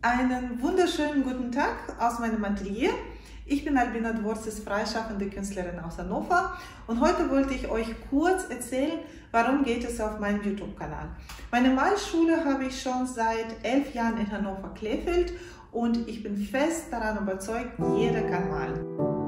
Einen wunderschönen guten Tag aus meinem Atelier. Ich bin Albina Dvorzis, freischaffende Künstlerin aus Hannover, und heute wollte ich euch kurz erzählen, warum geht es auf meinem YouTube-Kanal. Meine Malschule habe ich schon seit 11 Jahren in Hannover-Klefeld und ich bin fest daran überzeugt, jeder kann malen.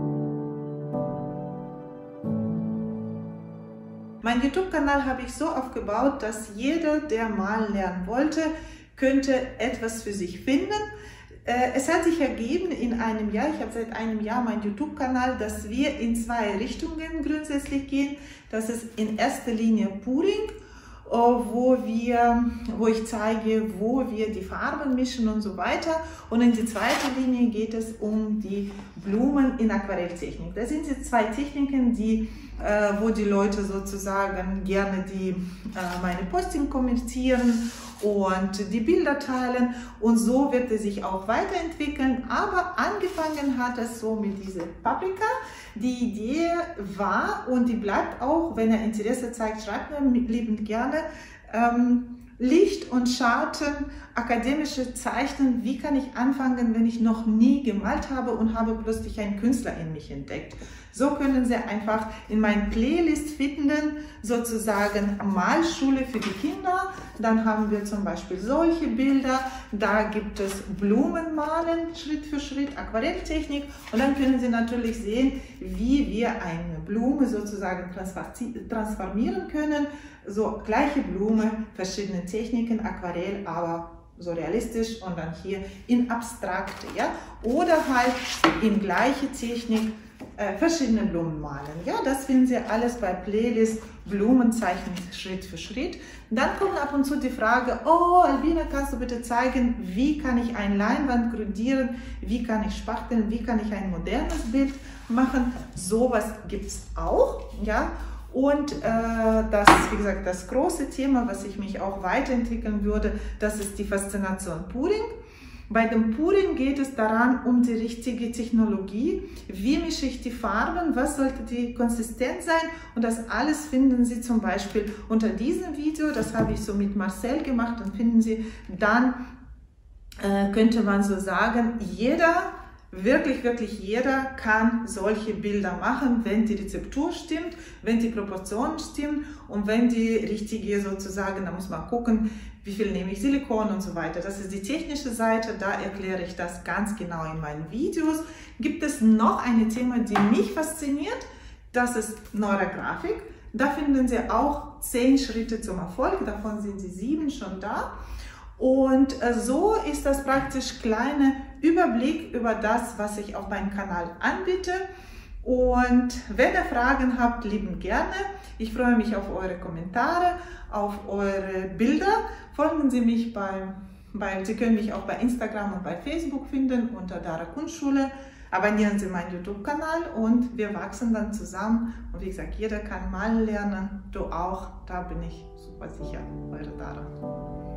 Mein YouTube-Kanal habe ich so aufgebaut, dass jeder, der malen lernen wollte, könnte etwas für sich finden. Es hat sich ergeben in einem Jahr, ich habe seit einem Jahr meinen YouTube-Kanal, dass wir in zwei Richtungen grundsätzlich gehen. Das ist in erster Linie Pouring, wo ich zeige, wo wir die Farben mischen und so weiter. Und in die zweite Linie geht es um die Blumen in Aquarelltechnik. Das sind die zwei Techniken, wo die Leute sozusagen gerne meine Posting kommentieren und die Bilder teilen, und so wird es sich auch weiterentwickeln. Aber angefangen hat es so mit dieser Paprika. Die Idee war und die bleibt auch, wenn ihr Interesse zeigt, schreibt mir liebend gerne. Licht und Schatten, akademische Zeichnen, wie kann ich anfangen, wenn ich noch nie gemalt habe und habe plötzlich einen Künstler in mich entdeckt. So können Sie einfach in meinen Playlist finden, sozusagen Malschule für die Kinder. Dann haben wir zum Beispiel solche Bilder, da gibt es Blumenmalen, Schritt für Schritt, Aquarelltechnik, und dann können Sie natürlich sehen, wie wir eine Blume sozusagen transformieren können. So gleiche Blume, verschiedene Techniken, Aquarell, aber so realistisch, und dann hier in abstrakte, ja, oder halt in gleiche Technik verschiedene Blumen malen. Ja, das finden Sie alles bei Playlist Blumenzeichnen Schritt für Schritt. Dann kommt ab und zu die Frage: Oh, Albina, kannst du bitte zeigen, wie kann ich eine Leinwand grundieren, wie kann ich spachteln, wie kann ich ein modernes Bild machen? Sowas gibt es auch, ja. Und wie gesagt, das große Thema, was ich mich auch weiterentwickeln würde, das ist die Faszination Pouring. Bei dem Pouring geht es daran, um die richtige Technologie. Wie mische ich die Farben? Was sollte die Konsistenz sein? Und das alles finden Sie zum Beispiel unter diesem Video. Das habe ich so mit Marcel gemacht. Und finden Sie dann, könnte man so sagen, wirklich jeder kann solche Bilder machen, wenn die Rezeptur stimmt, wenn die Proportionen stimmen und wenn die richtige sozusagen, da muss man gucken, wie viel nehme ich Silikon und so weiter. Das ist die technische Seite, da erkläre ich das ganz genau in meinen Videos. Gibt es noch ein Thema, das mich fasziniert, das ist Neurografik. Da finden Sie auch 10 Schritte zum Erfolg, davon sind Sie 7 schon da. Und so ist das praktisch kleiner Überblick über das, was ich auf meinem Kanal anbiete. Und wenn ihr Fragen habt, liebend gerne. Ich freue mich auf eure Kommentare, auf eure Bilder. Folgen Sie mich Sie können mich auch bei Instagram und bei Facebook finden unter Dara Kunstschule. Abonnieren Sie meinen YouTube-Kanal und wir wachsen dann zusammen. Und wie gesagt, jeder kann malen lernen, du auch. Da bin ich super sicher, eure Dara.